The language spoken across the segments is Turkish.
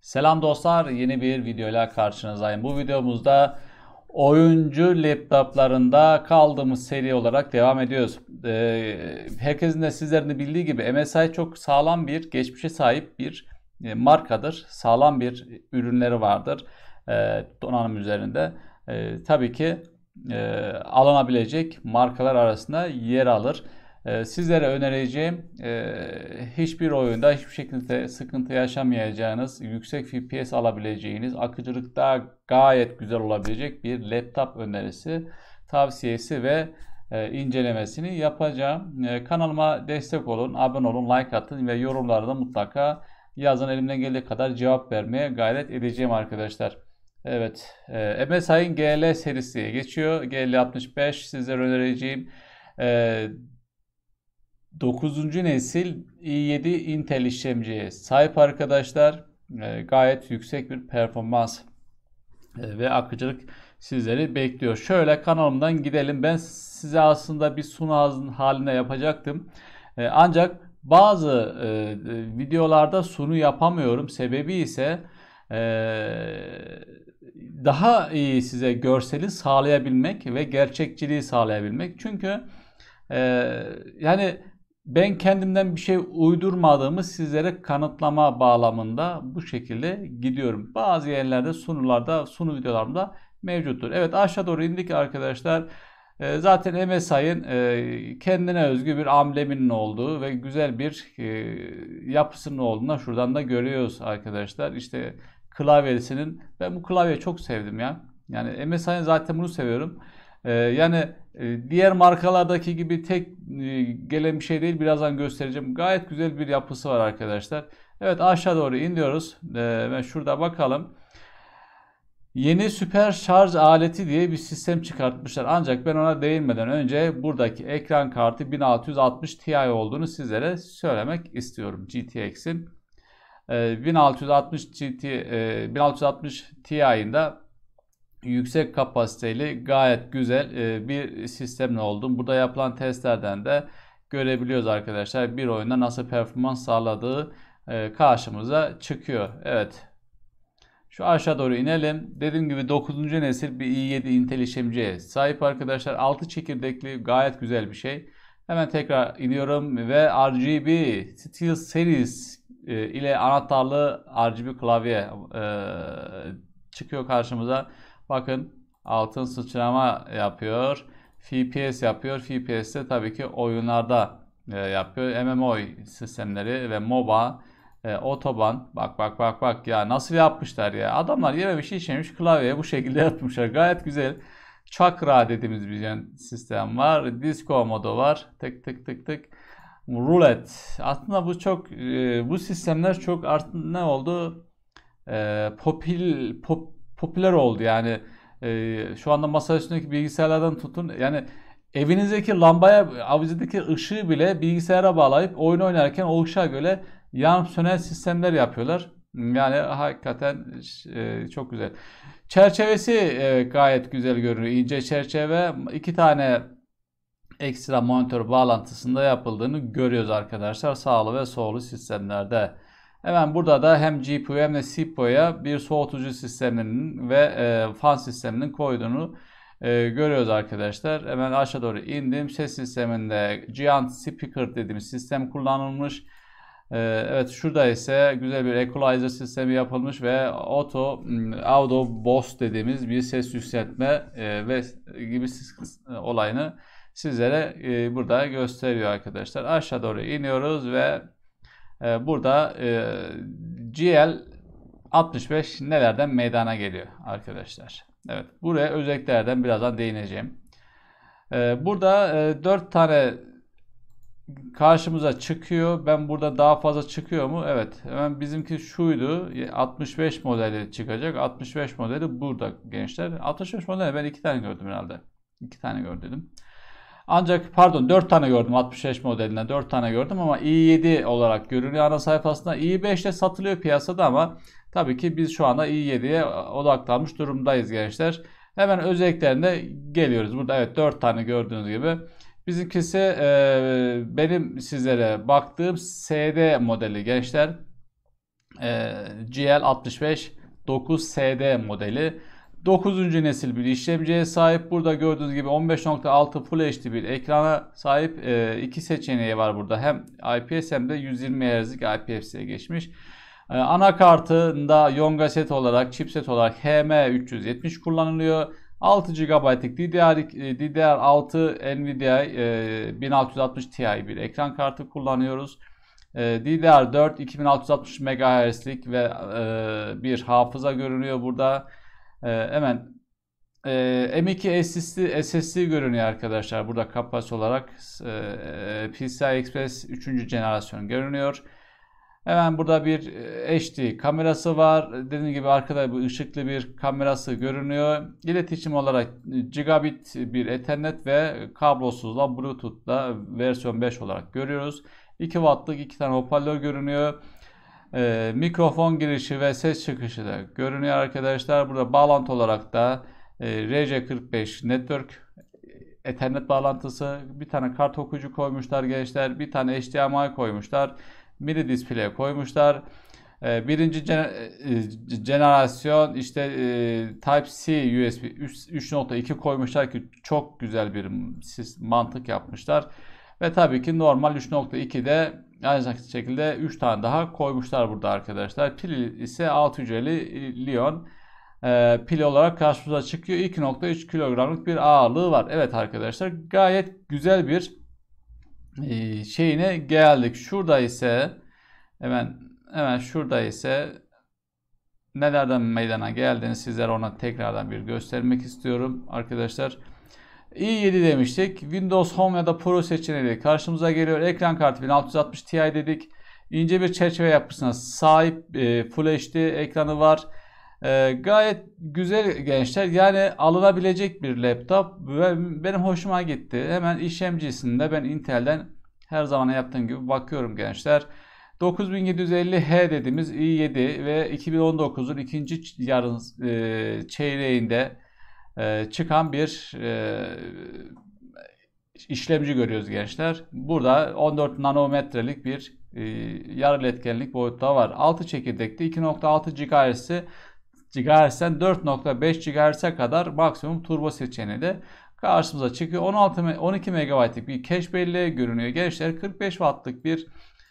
Selam dostlar, yeni bir videoyla karşınızdayım. Bu videomuzda oyuncu laptoplarında kaldığımız seri olarak devam ediyoruz. Herkesin de sizlerin de bildiği gibi MSI çok sağlam bir geçmişe sahip bir markadır. Sağlam bir ürünleri vardır donanım üzerinde. Tabii ki alınabilecek markalar arasında yer alır. Sizlere önereceğim hiçbir oyunda hiçbir şekilde sıkıntı yaşamayacağınız, yüksek FPS alabileceğiniz, akıcılıkta gayet güzel olabilecek bir laptop önerisi, tavsiyesi ve incelemesini yapacağım. Kanalıma destek olun, abone olun, like atın ve yorumlarda mutlaka yazın. Elimden geldiği kadar cevap vermeye gayret edeceğim arkadaşlar. Evet, MSI'ın GL serisi geçiyor. GL65 sizlere önereceğim. 9. nesil i7 Intel işlemciye sahip arkadaşlar. Gayet yüksek bir performans ve akıcılık sizleri bekliyor. Şöyle kanalımdan gidelim. Ben size aslında bir sunu halinde yapacaktım. Ancak bazı videolarda sunu yapamıyorum. Sebebi ise daha iyi size görseli sağlayabilmek ve gerçekçiliği sağlayabilmek. Çünkü yani ben kendimden bir şey uydurmadığımı sizlere kanıtlama bağlamında bu şekilde gidiyorum. Bazı yerlerde sunularda, sunu videolarımda mevcuttur. Evet, aşağı doğru indik arkadaşlar. Zaten MSI'ın kendine özgü bir ambleminin olduğu ve güzel bir yapısının olduğunu şuradan da görüyoruz arkadaşlar. İşte klavyesinin, ben bu klavyeyi çok sevdim ya. Yani MSI'ın zaten bunu seviyorum. Yani diğer markalardaki gibi tek gelen bir şey değil. Birazdan göstereceğim. Gayet güzel bir yapısı var arkadaşlar. Evet, aşağı doğru iniyoruz. Ve şurada bakalım. Yeni süper şarj aleti diye bir sistem çıkartmışlar. Ancak ben ona değinmeden önce buradaki ekran kartı 1660 Ti olduğunu sizlere söylemek istiyorum. GTX'in 1660 Ti'nin de yüksek kapasiteli gayet güzel bir sistemle oldum. Burada yapılan testlerden de görebiliyoruz arkadaşlar. Bir oyunda nasıl performans sağladığı karşımıza çıkıyor. Evet. Şu aşağı doğru inelim. Dediğim gibi 9. nesil bir i7 Intel işlemciye sahip arkadaşlar. 6 çekirdekli gayet güzel bir şey. Hemen tekrar iniyorum ve RGB SteelSeries ile anahtarlı RGB klavye çıkıyor karşımıza. Bakın, altın sıçrama yapıyor. FPS yapıyor. FPS de tabii ki oyunlarda yapıyor. MMO sistemleri ve MOBA, otoban. Bak bak bak bak ya, nasıl yapmışlar ya. Adamlar yememiş içmemiş klavyeye bu şekilde yapmışlar. Gayet güzel. Chakra dediğimiz bir sistem var. Disco modu var. Tık tık tık tık. Roulette. Aslında bu çok bu sistemler çok artık ne oldu? Popüler oldu yani. Şu anda masa üstündeki bilgisayarlardan tutun, yani evinizdeki lambaya, avucuzdaki ışığı bile bilgisayara bağlayıp oyun oynarken o ışığa göre yanıp sönen sistemler yapıyorlar. Yani hakikaten çok güzel. Çerçevesi gayet güzel görünüyor. İnce çerçeve, iki tane ekstra monitör bağlantısında yapıldığını görüyoruz arkadaşlar. Sağlı ve sollu sistemlerde. Hemen burada da hem GPU hem de CPU'ya bir soğutucu sisteminin ve fan sisteminin koyduğunu görüyoruz arkadaşlar. Hemen aşağı doğru indim. Ses sisteminde Giant Speaker dediğimiz sistem kullanılmış. Evet, şurada ise güzel bir equalizer sistemi yapılmış ve auto Boost dediğimiz bir ses yükseltme ve gibi olayını sizlere burada gösteriyor arkadaşlar. Aşağı doğru iniyoruz ve burada GL65 nelerden meydana geliyor arkadaşlar. Evet, buraya özelliklerden birazdan değineceğim. Burada 4 tane karşımıza çıkıyor. Ben burada daha fazla çıkıyor mu? Evet. Hemen bizimki şuydu. 65 modeli çıkacak. 65 modeli burada gençler. 65 modeli ben 2 tane gördüm herhalde. 2 tane gördüm. Ancak pardon, 4 tane gördüm 65 modelinden, 4 tane gördüm ama i7 olarak görünüyor ana sayfasında. i5'te satılıyor piyasada ama tabii ki biz şu anda i7'ye odaklanmış durumdayız gençler. Hemen özelliklerine geliyoruz. Burada evet 4 tane gördüğünüz gibi. Bizimkisi benim sizlere baktığım SD modeli gençler. GL65 9SD modeli. 9. nesil bir işlemciye sahip. Burada gördüğünüz gibi 15.6 Full HD bir ekrana sahip. İki seçeneği var burada. Hem IPS hem de 120 Hz'lik IPS'e geçmiş. Anakartında Yonga set olarak, chipset olarak HM370 kullanılıyor. 6 GB'lık DDR6 Nvidia 1660 Ti bir ekran kartı kullanıyoruz. DDR4 2660 MHz'lik ve bir hafıza görünüyor burada. Hemen M2 SSD görünüyor arkadaşlar. Burada kapasite olarak PCI Express 3. jenerasyon görünüyor. Hemen burada bir HD kamerası var. Dediğim gibi arkada bir ışıklı bir kamerası görünüyor. İletişim olarak gigabit bir Ethernet ve kablosuzla Bluetooth'la versiyon 5 olarak görüyoruz. 2 wattlık 2 tane hoparlör görünüyor. Mikrofon girişi ve ses çıkışı da görünüyor arkadaşlar. Burada bağlantı olarak da RJ45 Network Ethernet bağlantısı, bir tane kart okuyucu koymuşlar gençler, bir tane HDMI koymuşlar, mini display koymuşlar. Birinci jenerasyon işte Type-C USB 3.2 koymuşlar ki çok güzel bir mantık yapmışlar. Ve tabii ki normal 3.2'de aynı şekilde 3 tane daha koymuşlar burada arkadaşlar. Pil ise 650 Lion pil olarak karşımıza çıkıyor. 2.3 kilogramlık bir ağırlığı var. Evet arkadaşlar, gayet güzel bir şeyine geldik. Şurada ise hemen şurada ise nelerden meydana geldiğini sizlere ona tekrardan bir göstermek istiyorum arkadaşlar. i7 demiştik. Windows Home ya da Pro seçeneği karşımıza geliyor. Ekran kartı 1660 Ti dedik. İnce bir çerçeve yapısına sahip Full HD ekranı var. Gayet güzel gençler. Yani alınabilecek bir laptop ve benim hoşuma gitti. Hemen işlemcisinde ben Intel'den her zaman yaptığım gibi bakıyorum gençler. 9750H dediğimiz i7 ve 2019'un ikinci yarı çeyreğinde çıkan bir işlemci görüyoruz gençler. Burada 14 nanometrelik bir yarı iletkenlik boyutta var. 6 çekirdekli 2.6 GHz'den 4.5 GHz'e kadar maksimum turbo seçeneği de karşımıza çıkıyor. 12 MB'lik bir cache belleği görünüyor gençler. 45 Watt'lık bir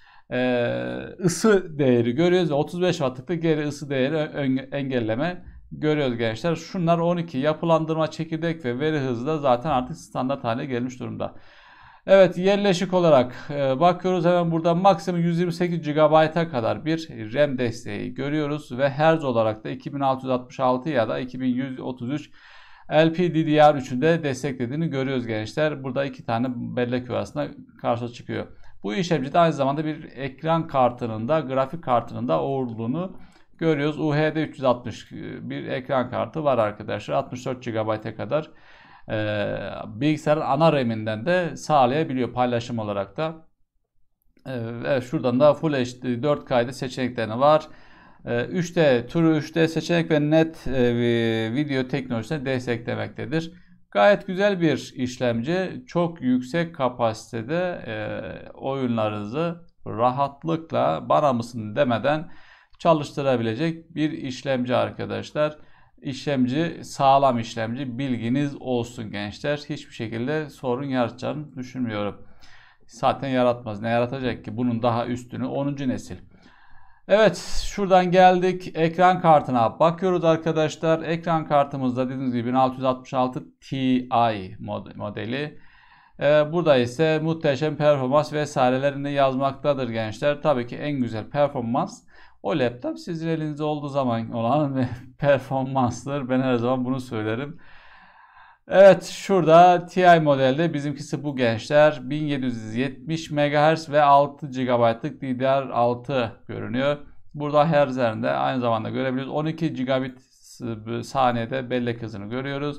ısı değeri görüyoruz. 35 Watt'lık da geri ısı değeri engelleme görüyoruz gençler. Şunlar 12 yapılandırma çekirdek ve veri hızı da zaten artık standart hale gelmiş durumda. Evet, yerleşik olarak bakıyoruz. Hemen burada maksimum 128 GB'a kadar bir RAM desteği görüyoruz ve Hz olarak da 2666 ya da 2133 LPDDR3'ün de desteklediğini görüyoruz gençler. Burada iki tane bellek arasında karşıya çıkıyor. Bu işlemci de aynı zamanda bir ekran kartının da grafik kartının da olduğunu görüyoruz. UHD 360 bir ekran kartı var arkadaşlar. 64 GB'a kadar bilgisayarın ana RAM'inden de sağlayabiliyor paylaşım olarak da. Evet, şuradan da Full HD 4K'da seçenekleri var. 3D, True 3D seçenek ve net video teknolojisine desteklemektedir. Gayet güzel bir işlemci. Çok yüksek kapasitede oyunlarınızı rahatlıkla bana mısın demeden çalıştırabilecek bir işlemci arkadaşlar. İşlemci sağlam işlemci, bilginiz olsun gençler. Hiçbir şekilde sorun yaratacağını düşünmüyorum. Zaten yaratmaz. Ne yaratacak ki? Bunun daha üstünü 10. nesil. Evet, şuradan geldik ekran kartına bakıyoruz arkadaşlar. Ekran kartımızda dediğimiz gibi 1666 Ti modeli. Burada ise muhteşem performans vesairelerini yazmaktadır gençler. Tabii ki en güzel performans o laptop sizin elinizde olduğu zaman olan performanstır. Ben her zaman bunu söylerim. Evet, şurada Ti modelde bizimkisi bu gençler. 1770 MHz ve 6 GB'lık DDR6 görünüyor. Burada Hz'lerinde aynı zamanda görebiliyoruz. 12 gigabit saniyede bellek hızını görüyoruz.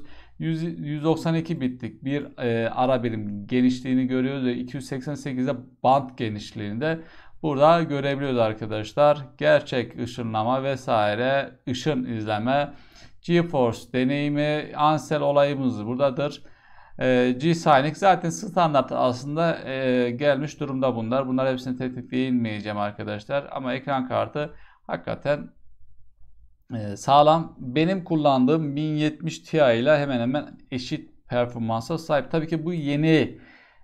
192 bitlik bir ara birim genişliğini görüyoruz ve 288'de band genişliğinde burada görebiliyoruz arkadaşlar. Gerçek ışınlama vesaire, ışın izleme, GeForce deneyimi, Ansel olayımız buradadır. G-Sync zaten standart aslında gelmiş durumda bunlar. Bunlar hepsini tek tek değinmeyeceğim arkadaşlar. Ama ekran kartı hakikaten sağlam. Benim kullandığım 1070 Ti ile hemen hemen eşit performansa sahip. Tabii ki bu yeni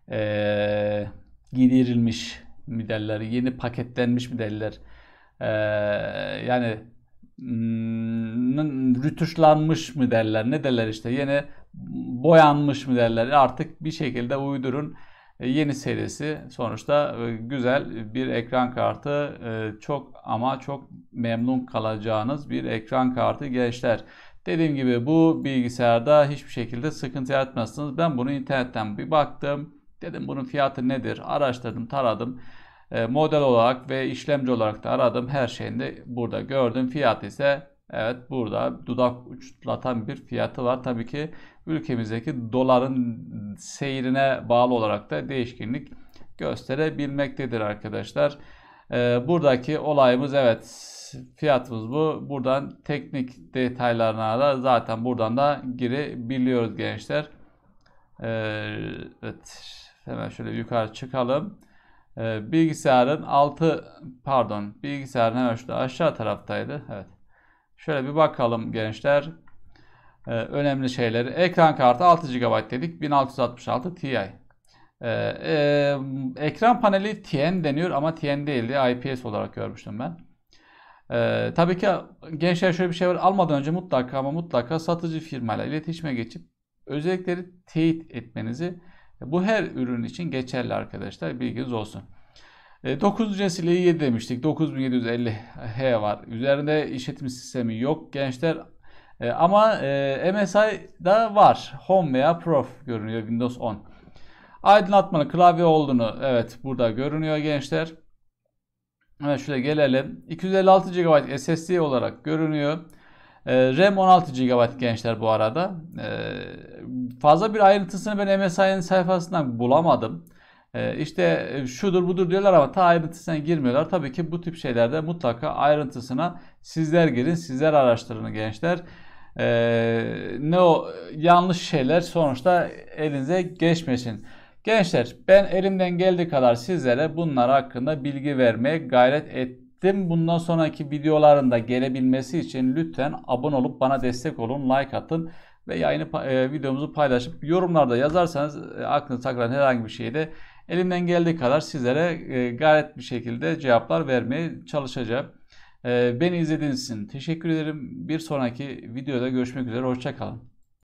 giderilmiş modeller, yeni paketlenmiş modeller. Yani rütuşlanmış modeller, ne derler işte, yeni boyanmış modeller artık bir şekilde uydurun. Yeni serisi sonuçta güzel bir ekran kartı, çok ama çok memnun kalacağınız bir ekran kartı gençler. Dediğim gibi bu bilgisayarda hiçbir şekilde sıkıntı yaratmazsınız. Ben bunu internetten bir baktım. Dedim bunun fiyatı nedir? Araştırdım, taradım. Model olarak ve işlemci olarak da aradım. Her şeyini de burada gördüm. Fiyat ise evet burada dudak uçuklatan bir fiyatı var. Tabii ki ülkemizdeki doların seyrine bağlı olarak da değişkenlik gösterebilmektedir arkadaşlar. Buradaki olayımız evet, fiyatımız bu. Buradan teknik detaylarına da zaten buradan da girebiliyoruz gençler. Evet, hemen şöyle yukarı çıkalım. Bilgisayarın bilgisayarın hemen şurada aşağı taraftaydı. Evet. Şöyle bir bakalım gençler. Önemli şeyleri. Ekran kartı 6 GB dedik. 1666 Ti. Ekran paneli TN deniyor ama TN değildi. IPS olarak görmüştüm ben. Tabii ki gençler şöyle bir şey var. Almadan önce mutlaka ama mutlaka satıcı firmayla iletişime geçip özellikleri teyit etmenizi, bu her ürün için geçerli arkadaşlar. Bilginiz olsun. 9. nesil i7 demiştik. 9750H var. Üzerinde işletim sistemi yok gençler. Ama MSI'da var. Home veya Pro görünüyor Windows 10. Aydınlatmalı klavye olduğunu evet burada görünüyor gençler. Evet, şöyle gelelim. 256 GB SSD olarak görünüyor. RAM 16 GB gençler bu arada. Fazla bir ayrıntısını ben MSI'nin sayfasından bulamadım. İşte şudur budur diyorlar ama ta ayrıntısına girmiyorlar. Tabii ki bu tip şeylerde mutlaka ayrıntısına sizler girin, sizler araştırın gençler. Ne o yanlış şeyler sonuçta elinize geçmesin. Gençler ben elimden geldiği kadar sizlere bunlar hakkında bilgi vermeye gayret ettim. Bundan sonraki videoların da gelebilmesi için lütfen abone olup bana destek olun, like atın ve videomuzu paylaşıp yorumlarda yazarsanız aklınıza takılan herhangi bir şeyde elimden geldiği kadar sizlere gayret bir şekilde cevaplar vermeye çalışacağım. Beni izlediğiniz için teşekkür ederim. Bir sonraki videoda görüşmek üzere. Hoşça kalın.